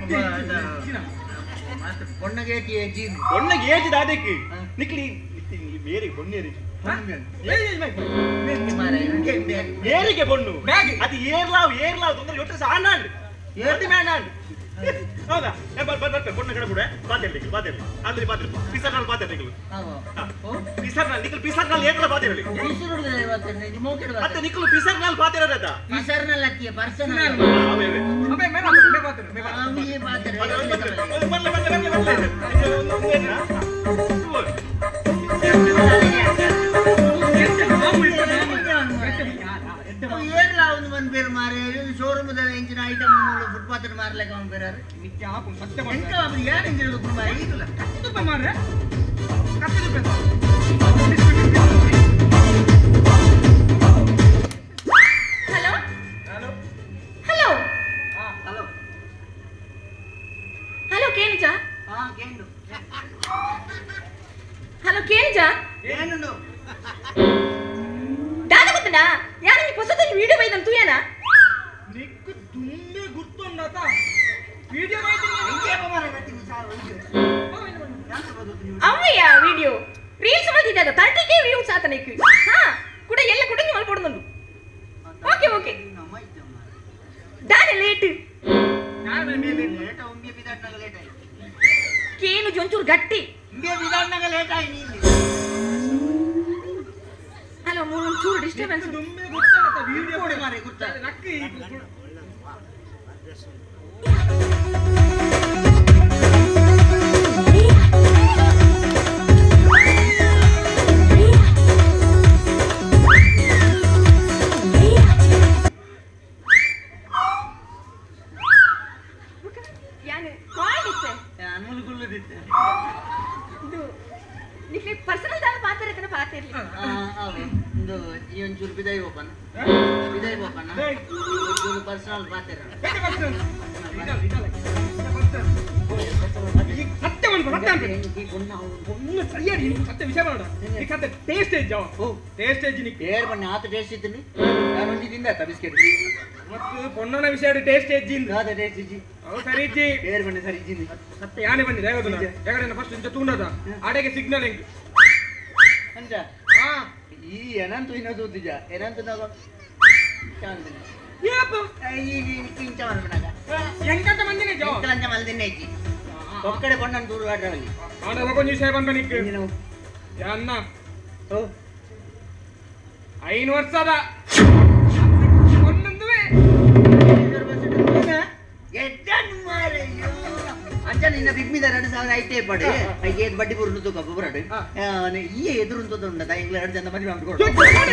ಪೊಣ್ಣಗೆ ಏತಿ ಏಜಿ ಪೊಣ್ಣಗೆ ಏಜ್ ದಾದಕ್ಕೆ ನಿಕ್ಲಿ ಬೇರೆ ಪೊಣ್ಣೇರಿ ಮಾರೆ ಏರಿಗೆ ಪೊಣ್ಣು ಬ್ಯಾಗ್ ಅದು ಏರ್ಲಾವ್ ಏರ್ಲಾವ್ ತೊಂದ್ರೆ ಒಟ್ಟು ಸಹ ಆನಾಂಡ್ ಏರ್ತಿ ಮ್ಯಾನಾಂಡ್ ಹೌದಾ ಬರ್ ಬರ್ ಬರ್ತೆ ಪೊಣ್ಣ ಕಡೆ ಬಿಡ ಪಾತಿರ್ಲಿ ಪಾತಿರ್ಲಿ ಅಂದ್ರೆ ಪಾತಿರ್ಲಿ ಪಿಸರ್ನಲ್ಲಿ ಪಾತಿರ್ಲಿ ಪಿಸರ್ನಲ್ಲಿ ನಿಕ್ಕಲು ಪಿಸರ್ನಲ್ಲಿ ಏಕಲ ಪಾತಿರ್ಲಿ ಮತ್ತೆ ನಿಕ್ಕಲು ಪಿಸರ್ನಲ್ಲಿ ಪಾತಿರೋದ ಪಿಸರ್ನಲ್ಲಿ ಅತ್ತಿಯ ಪರ್ಸನಲ್ ಅವೇ ಅವೇ ಅಬೇ ಮೇಲ ಮೇ ಬಾತರು ಮೇ ಬಾತರು ಅವಿಗೆ ಪಾತ್ರೆ ಬರ್ಲೆ ಬರ್ಲೆ ಬರ್ಲೆ ಏರ್ಲ ಅವನು ಬಂದು ಬೇರೆ ಮಾರೆ ಶೋರೂಮ್ ಎಂಚಿನ ಐಟಮ್ ಫುಟ್ಪಾತ್ ಮಾರ್ಲಕ್ಕ ಅವನು ಬೇರೆ ನಿತ್ಯ ಹಾಕು ಸತ್ಯ ಎಂತ ಅವ್ರು ಯಾರು ಎಂಜಿನ ಕುಟುಂಬ ಈಗಲ್ಲ ಕತ್ತು ರೂಪಾಯಿ ಮಾರ್ರೆ ಕತ್ತು ರೂಪಾಯಿ hello hello hello hello hello ಕೇನಿಚ ಅವಯ್ಯ ವಿಡಿಯೋ ರೀಲ್ಸ್ ಮಾಡಿದ್ದೆ ತರ್ಟಿ ಕೆ ವ್ಯೂಸ್ ಆತನಕ್ಕೆ ಹಾ ಕೂಡ ಎಲ್ಲ ಕುಡಂಗಿ ಮಲ್ಪೊಡುಂಡು ಓಕೆ ಓಕೆ ದಾನೆ ಲೇಟ್ ಲೇಟ್ ಉಂಬಿ ಬಿದಾಟ್ನಾಗ ಲೇಟ್ ಆಯ್ತು ಕೇನು ಜೊಂಚೂರು ಗಟ್ಟಿ ಉಂಬಿ ಬಿದಾಟ್ನಾಗ ಲೇಟ್ ಆಯ್ತು ನೀನು ಅಲ್ಲ ಮೂರು ಚೂರು ಡಿಸ್ಟರ್ಬೆನ್ಸ್ ದುಮ್ಮೆ ಗೊತ್ತಾಗತ್ತ ವಿಡಿಯೋ ಕೊಡಿ ಮಾರೆ ಗೊತ್ತಾ ನಕ್ಕಿ ಯಾನೆ ಕಾಲ್ ಇತ್ತೆ ಅನ್ಮುಲ್ ಗುಲ್ಲದಿತ್ತೆ ಇದು ನಿಕ್ಕೆ ಪರ್ಸನಲ್ ದಾಗ ಮಾತಾಡ್ತಾನೆ ಪಾತಿರ್ಲಿ ಒಂದು ಈ ಒಂಚೂರು ಬಿದಾಯಿ ಹೋಗೋಣ ಬಿದಾಯಿ ಹೋಗೋಣ ಒಂಚೂರು ಪರ್ಸನಲ್ ಪಾತಿರ ಸತ್ಯ ಮಾಡ್ಕೊ ಸತ್ಯ ಒಂದು ಸರಿಯಾಗಿ ಸತ್ಯ ವಿಷಯ ಮಾಡ ಈ ಕತೆ ಟೇಸ್ಟೇಜ್ ಓ ಟೇಸ್ಟೇಜ್ ನೀ ಏರ್ ಬನ್ನಿ ಆತ ಟೇಸ್ಟ್ ಇದ್ದೀನಿ ನಾನು ಒಂಜಿ ತಿಂದ ಬಿಸ್ಕೆಟ್ ಮತ್ತು ಪೊನ್ನನ ವಿಷಯ ಟೇಸ್ಟೇಜ್ ಇಂದ ಆತ ಟೇಸ್ಟ್ ಇಜ್ಜಿ ಅವು ಸರಿ ಇಜ್ಜಿ ಏರ್ ಬನ್ನಿ ಸರಿ ಇಜ್ಜಿನಿ ಸತ್ಯ ಯಾನೆ ಬಂದಿದೆ ಯಾವ್ದು ಯಾಕಡೆ ಫಸ್ಟ್ ಇಂತ ತೂಂಡದ ಆಡೆಗೆ ಸಿಗ್ನಲ್ ಹೆಂಗೆ ಅಂಚ ಹಾ ಈ ಏನಂತೂ ಇನ್ನೊಂದು ಓದಿಜ ಏನಂತ ನಾವು ಚಾಂದಿನಿ ಏಪ ಈ ಕಿಂಚ ಮಾಡ್ಬಿಡಾಗ ಎಂಕಂತ ಮಂದಿನೇ ಜೋ ಇಂಕಲಂಚ ಮಲ್ದಿನ್ನೆ ಇಜ್ಜಿ ಒಕ್ಕಡೆ ಕೊಂಡನ್ ದೂರ ಆಡ್ರಲ್ಲಿ ಅವನ ಕೊಂಚ ವಿಷಯ ಬಂದ ನಿಕ್ಕೆ ಅನ್ನ ಓ ಐನು ವರ್ಷದ ಒಂದೊಂದುವೆ ಅಂಚ ನಿನ್ನ ಬಿಗ್ಮಿದ ಎರಡು ಸಾವಿರ ಐಟೇ ಪಡೆ ಐಗೆ ಏದು ಬಡ್ಡಿ ಬುರ್ನು ತೂಕ ಬುಬ್ರಾಡು ಈ ಎದುರು ಅಂತದ್ದು ಉಂಟದ ಇಂಗ್ಲ ಎರಡು ಜನ ಮದುವೆ ಮಾಡ್ಕೊಡು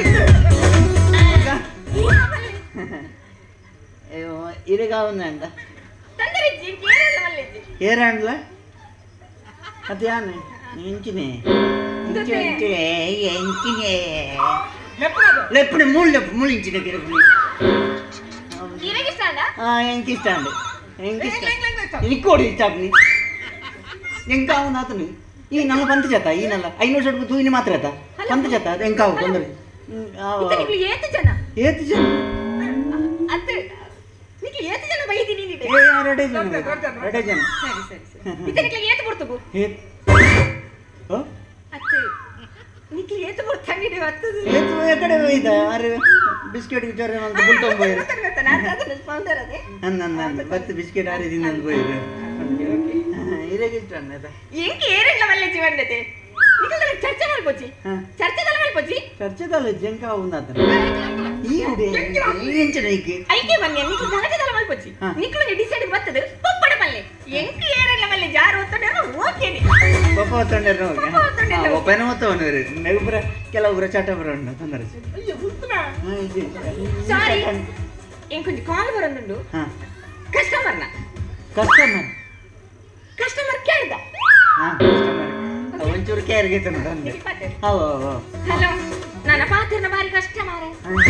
ಇರಗ ಅವನ್ನ ಅಂತ ತಂದರಿಜ್ಜಿ ಕೇರಳ ಮಲ್ಲಿಜ್ಜಿ ಏರಾಂಡ್ಲ ಅದು ಯಾನೆ ಎಂಚಿನೆ ಎಂಚಿನೆ ಎಂಚಿನೆ ಲೆಪ್ಪನೆ ಮೂಳು ಲೆಪ್ಪು ಮೂಳು ಇಂಚಿನ ಗಿರಪುನಿ ಇರಗಿಸ್ತಾಂಡ ಆ ಎಂಕಿಸ್ತಾಂಡ್ ಎಂಕಿಸ್ತಾಂಡ್ ನಿಕ್ಕೋಡಿ ಇಷ್ಟಾಪ್ನಿ ಎಂಕಾವು ನಾತನು ಈ ನಮ್ಮ ಪಂತ ಜತ ಈ ನಲ್ಲ ಐನೂರು ಸಡ್ಕು ತೂಯಿನಿ ಮಾತ್ರ ಆತ ಪಂತ ಜತ ಅದು ಎಂಕಾವು ತೊಂದರೆ ನಿಕ್ಲಿ ಏತು ಜನ ಏತು ಜನ ಅತ್ತೆ ನಿಕ್ಲಿ ಏತು ಜನ ಬೈದಿನಿ ನೀನೆ ಏ ಎರಡೇ ಜನ ಎರಡೇ ಜನ ಸರಿ ಸರಿ ಸರಿ ಇತ್ತ ನಿಕ್ಲಿ ಏತು ಬರ್ತಗು ಏತ್ ಓ ಅತ್ತೆ ನಿಕ್ಲಿ ಏತು ಬರ್ತಂಗಿದೆ ವತ್ತದು ಏತು ಎಕಡೆ ಹೋಯ್ದ ಅರೆ ಬಿಸ್ಕೆಟ್ ಗಿಟರ್ ಅಂತ ಬುಲ್ಟೊಂದು ಹೋಯ್ರು ನಾನು ಅದನ್ನ ಸ್ಪಾನ್ಸರ್ ಅದೇ ನನ್ನ ನನ್ನ ಬತ್ತು ಬಿಸ್ಕೆಟ್ ಆರಿದಿಂದ ಒಂದು ಹೋಯ್ರು ಇರಗಿಷ್ಟ ಅನ್ನದ ಎಂಕಿ ಏರಿಲ್ಲ ಮಲ್ಲೆಜ್ಜಿ ಬಂದತೆ ನಿಕ್ಲ ಚರ್ಚೆ ಮಾಡ್ಕೊಚ್ಚಿ ಹಾ ಚರ್ಚೆದಲ್ಲ ಮಾಡ್ಕೊಚ್ಚಿ ಚರ್ಚೆದಲ್ಲ ಜಂಕ ಉಂದಾತ ಈ ಹುಡಿ ಈ ಎಂಚನ ಈಕೆ ಐಕೆ ಬನ್ನಿ ನಿಕ್ಲ ಧನಜದಲ್ಲ ಮಾಡ್ಕೊಚ್ಚಿ ನಿಕ್ಲ ಡಿಸೈಡ್ ಬರ್ತದೆ ಪಪ್ಪಡ ಮಲ್ಲೆ ಎಂಕಿ ಏರಿಲ್ಲ ಮಲ್ಲೆ ಜಾರು ಒತ್ತಡರು ಓಕೆನೆ ಪಪ್ಪ ಒತ್ತಂಡರು ಪಪ್ಪ ಒತ್ತಂಡರು. ಹೋಗಿ ಒಪ್ಪನ ಒತ್ತವನು ನೆಗುಬ್ರ ಕೆಲವೊಬ್ಬರ ಚಟಪುರ ಉಂಟು ತೊಂದರೆ ಅಯ್ಯೋ ಗುರ್ತನ ಸಾರಿ ಎಂಕೊಂಚು ಕಾಲ್ ಬರೋದುಂಡು ಹಾ ಕಸ್ಟಮರ್ನ ಕಸ್ಟಮರ್ ಕಸ್ಟಮರ್ ಕೇಳ್ದ ಹಾ ಕಸ್ಟಮರ್ ಒಂಚೂರು ಕೇರ್ಗೆ ನೋಡು ಅಂದೆ ಹೌ ಹೌ ಹಲೋ ನನ್ನ ಪಾತ್ರನ ಬಾರಿ ಕಷ್ಟ ಮಾರೆ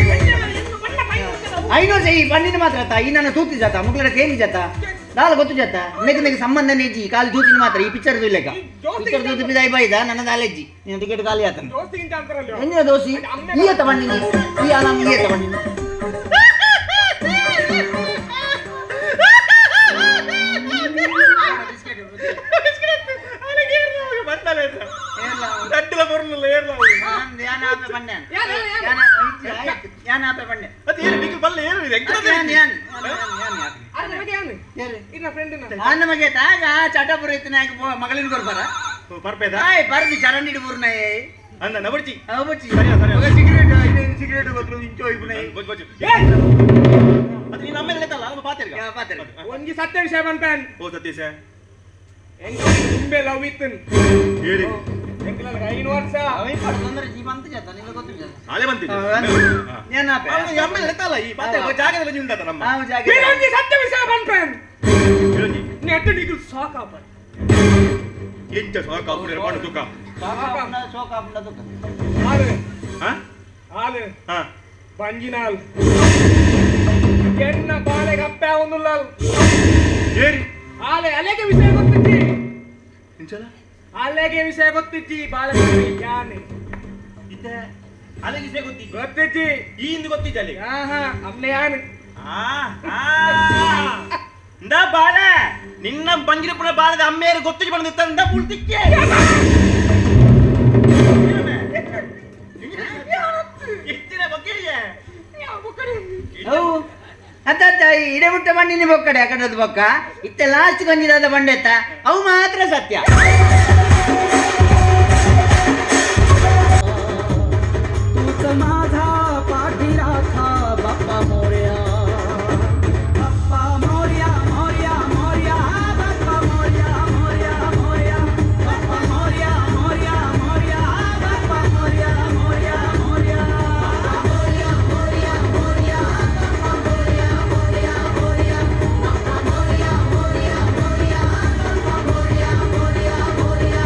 ಐನೂರು ಸೈ ಬಣ್ಣಿನ ಮಾತ್ರ ಆತ ಈ ನನ್ನ ತೂತಿ ಜಾತ ಮುಗ್ಲರ ತೇನಿ ಜಾತ ದಾಲ ಗೊತ್ತು ಜಾತ ನೆಗ ನೆಗ ಸಂಬಂಧ ನೆಜ್ಜಿ ಖಾಲಿ ತೂತಿನ ಮಾತ್ರ ಈ ಪಿಕ್ಚರ್ ದುಲ್ಲೆಗ ಪಿಕ್ಚರ್ ತೂತಿ ಬಿದಾಯಿ ಬಾಯ್ದ ನನ್ನ ದಾಲೆಜ್ಜಿ ನಿನ್ನ ಟಿಕೆಟ್ ಖಾಲಿ ಆತನ ದೋಸ್ತಿಗಿಂತ ಅಂತಾರಲ್ಲ ಎಣ್ಣೆ ದೋಸಿ ಈ ತಗೊಂಡಿ ಈ ಆರಾಮ ಈ ತಗೊಂಡಿ ರಡ್ಡಲ ಬರಲಿಲ್ಲ ಏರ್ಲ ಯಾನ ಆಪೆ ಬಂಡೆ ಯಾನ ಯಾನ ಆಪೆ ಬಂಡೆ ಮತ್ತೆ ಏನು ನಿಕ್ಲು ಬಲ್ಲ ಏನು ಇದೆ ಯಾನ್ ಯಾನ್ ಅರೆ ನಮಗೆ ಯಾನು ಯಾರು ಇನ್ನ ಫ್ರೆಂಡ್ ಆ ನಮಗೆ ತಾಗ ಚಟಪುರ ಇತ್ತಿನ ಮಗಳಿನ ಬರ್ಬಾರ ಬರ್ಬೇದ ಆಯ್ ಬರ್ದಿ ಚರಂಡಿ ಬೂರ್ನ ಅಂದ ನಬಡ್ಚಿ ಅವಚ್ಚಿ ಸರಿಯಾ, ಸರಿಯಾ. ಸಿಗರೇಟ್ ಸಿಗರೇಟ್ ಗೊತ್ತು ಇಂಚೋ ಇಬ್ನೆ ಗೊತ್ತು ಗೊತ್ತು ಮತ್ತೆ ನೀನು ನಮ್ಮೇಲೆ ಲೆಕ್ಕಲ್ಲ ನಮ್ಮ ಪಾತಿರ್ಗ ಯಾ ಪಾತ್ರೆ ಒಂಜಿ ಸತ್ಯ ವಿಷಯ ಬಂತಾನ್ ಓ ಸತೀಶ ಎಂಕ ನಿಂಬೆ ಲವ್ ಇತ್ತನ್ ಹೇಳಿ ಎಂಕಲ ಐನು ವರ್ಷ ಅವೈ ಪಡ್ಕೊಂಡ್ರೆ ಜೀವ ಅಂತ ಜಾತ ನಿಲ್ಲ ಗೊತ್ತು ಜಾತ ನಾಳೆ ಬಂತಿದ್ದೆ ಯಾನ ಆಪೆ ನಮ್ಮೇಲೆ ಲೆಕ್ಕಲ್ಲ ಈ ಪಾತಿರ್ಗ ಜಾಗದಲ್ಲಿ ನಿಂತಾತ ನಮ್ಮ ನಾವು ಜಾಗ ಬೇರೆ ಒಂಜಿ ಸತ್ಯ ವಿಷಯ ಬಂತಾನ್ ಹೇಳಿ ನೆಟ್ ನಿಗಲ್ ಸಾಕಾಪ ಎಂಚ ಸಾಕ ಅಪ್ಪನೇ ಪಾಡು ತುಕ ಸೋಕಾಪುನ ಸೋಕಾಪುನ ತುಕ ಆಲೆ ಹಾ ಆಲೆ ಹಾ ಬಂಜಿನಾಲ್ ಎನ್ನ ಬಾಲೆ ಗಪ್ಪೆ ಒಂದುಲ್ಲಾಲ್ ಏರಿ ಆಲೆ ಅಲೆಗೆ ವಿಷಯ ಗೊತ್ತಿಜ್ಜಿ ಎಂಚಲ ಅಲೆಗೆ ವಿಷಯ ಗೊತ್ತಿಜ್ಜಿ ಬಾಲೆ ಯಾನೆ ಇತ್ತೆ ಅಲ್ಲಿಗೆ ಸೇ ಗೊತ್ತಿ ಗೊತ್ತಿಜ್ಜಿ ಈ ಹಿಂದೆ ಗೊತ್ತಿದ್ದೆ ಅಲ್ಲಿ ಆಹಾ ಅಮ್ನೆ ಯಾನೆ ಆ ಆ ಇಂದ ಬಾಳೆ ನಿನ್ನ ಬಂಗಿರಪುರ ಬಾಳದ ಅಮ್ಮೇರು ಗೊತ್ತಿಗೆ ಬಂದಿತ್ತ ಇಂದ ಪುಳ್ತಿಕ್ಕೆ ಅವು ಅತ್ತ ಇಡೆ ಮುಟ್ಟ ಮಣ್ಣಿನ ಬೊಕ್ಕಡೆ ಆ ಕಡೆದು ಬೊಕ್ಕ ಇತ್ತೆ ಲಾಸ್ಟ್ ಗಂಜಿದಾದ ಬಂಡೆತ್ತ ಅವು ಮಾತ್ರ ಸತ್ಯ. माझा पाठीराखा बाप्पा मोरया बाप्पा मोरया मोरया मोरया बाप्पा मोरया मोरया मोरया बाप्पा मोरया मोरया मोरया बाप्पा मोरया मोरया मोरया मोरया मोरया मोरया बाप्पा मोरया मोरया मोरया बाप्पा मोरया मोरया मोरया बाप्पा मोरया मोरया मोरया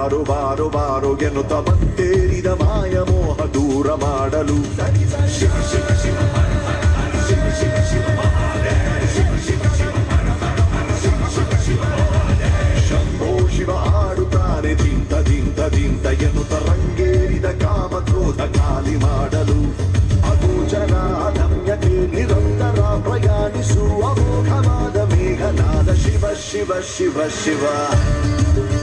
ಬಾರು ಬಾರು ಬಾರು ಎನ್ನುತ್ತ ಬಂತೇರಿದ ಮಾಯ ಮೋಹ ದೂರ ಮಾಡಲು ಶಿವ ಶಿವ ಶಿವ ಶಿವ ಶಿವ ಶಿವ ಶಂಭೋ ಶಿವ ಆಡುತ್ತಾನೆ ದಿಂತ ದಿಂತ ದಿಂತ ಎನ್ನುತ್ತ ರಂಗೇರಿದ ಕಾಮ ಕ್ರೋಧ ಖಾಲಿ ಮಾಡಲು ಅಗೋಚರ ಅದಮ್ಯತೆ ನಿರಂತರ ಪ್ರಯಾಣಿಸುವ ಅಮೋಘವಾದ ಮೇಘನಾದ ಶಿವ ಶಿವ ಶಿವ ಶಿವ